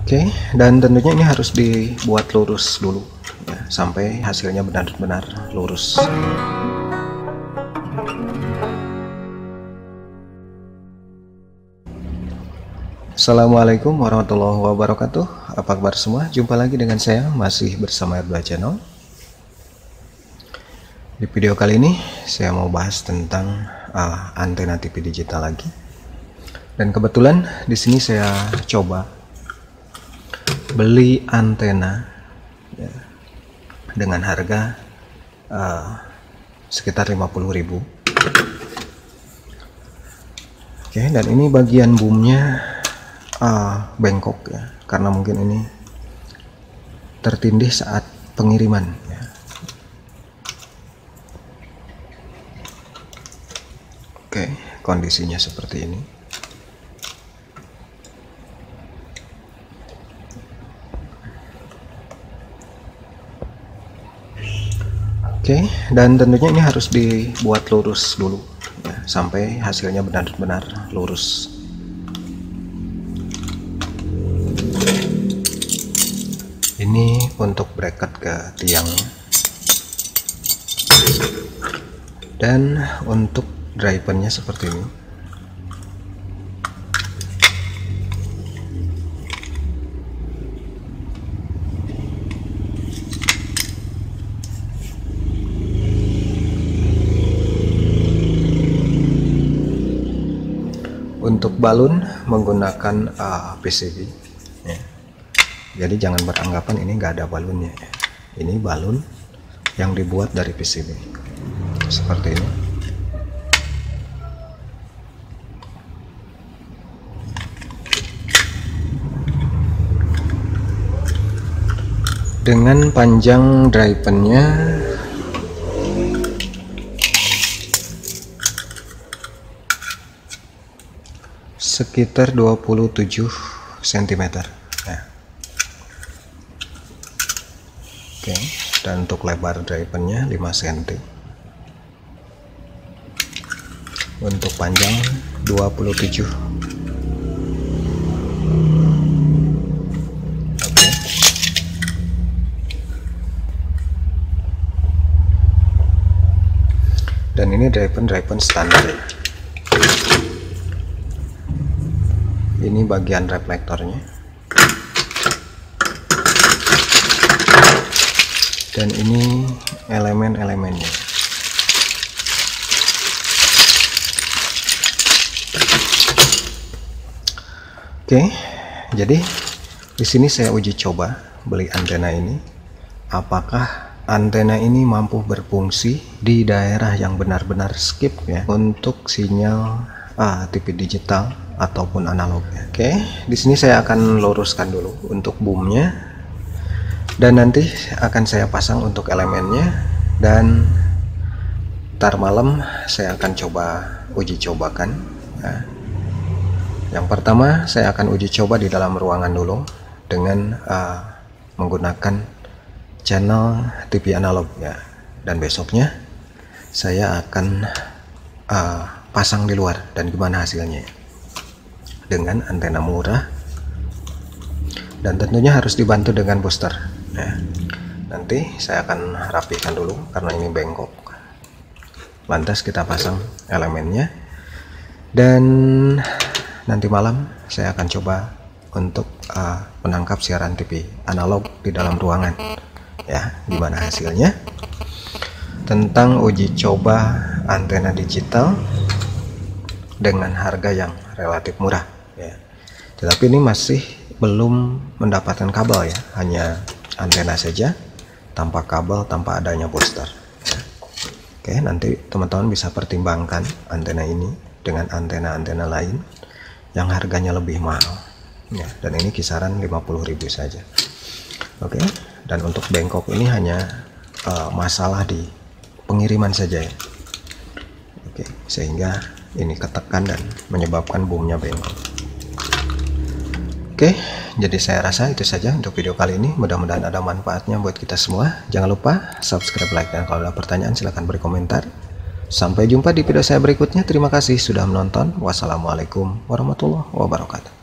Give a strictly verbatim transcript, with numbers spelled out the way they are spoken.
Oke, dan tentunya ini harus dibuat lurus dulu ya, sampai hasilnya benar-benar lurus. Assalamualaikum warahmatullahi wabarakatuh. Apa kabar semua? Jumpa lagi dengan saya, masih bersama R dua Channel. Di video kali ini saya mau bahas tentang uh, antena T V digital lagi. Dan kebetulan di sini saya coba beli antena ya, dengan harga uh, sekitar lima puluh ribu. Oke, dan ini bagian boomnya uh, bengkok ya, karena mungkin ini tertindih saat pengiriman ya. Oke, kondisinya seperti ini. Oke, dan tentunya ini harus dibuat lurus dulu ya, sampai hasilnya benar-benar lurus. Ini untuk bracket ke tiangnya, dan untuk drivernya seperti ini. Untuk balon menggunakan uh, P C B ya. Jadi jangan beranggapan ini nggak ada balonnya ya. Ini balon yang dibuat dari P C B seperti ini. Dengan panjang drivernya sekitar dua puluh tujuh sentimeter ya. Oke, dan untuk lebar drivernya lima sentimeter, untuk panjang dua puluh tujuh. Oke, dan ini driver driver standar ya. Ini bagian reflektornya, dan ini elemen-elemennya. Oke, jadi di sini saya uji coba beli antena ini, apakah antena ini mampu berfungsi di daerah yang benar-benar skip ya, untuk sinyal ah, T V digital ataupun analog. Oke, di sini saya akan luruskan dulu untuk boomnya, dan nanti akan saya pasang untuk elemennya, dan ntar malam saya akan coba uji cobakan. Nah, yang pertama saya akan uji coba di dalam ruangan dulu dengan uh, menggunakan channel T V analog ya, dan besoknya saya akan uh, pasang di luar dan gimana hasilnya dengan antena murah, dan tentunya harus dibantu dengan booster ya. Nanti saya akan rapikan dulu karena ini bengkok, lantas kita pasang elemennya, dan nanti malam saya akan coba untuk uh, menangkap siaran T V analog di dalam ruangan ya, gimana hasilnya tentang uji coba antena digital dengan harga yang relatif murah ya. Tetapi ini masih belum mendapatkan kabel ya, hanya antena saja tanpa kabel, tanpa adanya booster ya. Oke, nanti teman-teman bisa pertimbangkan antena ini dengan antena-antena lain yang harganya lebih mahal ya, dan ini kisaran lima puluh ribu saja. Oke, dan untuk bengkok ini hanya uh, masalah di pengiriman saja ya. Oke, sehingga ini ketekan dan menyebabkan boomnya bengkok. Oke, jadi saya rasa itu saja untuk video kali ini. Mudah-mudahan ada manfaatnya buat kita semua. Jangan lupa subscribe, like, dan kalau ada pertanyaan silahkan beri komentar. Sampai jumpa di video saya berikutnya. Terima kasih sudah menonton. Wassalamualaikum warahmatullahi wabarakatuh.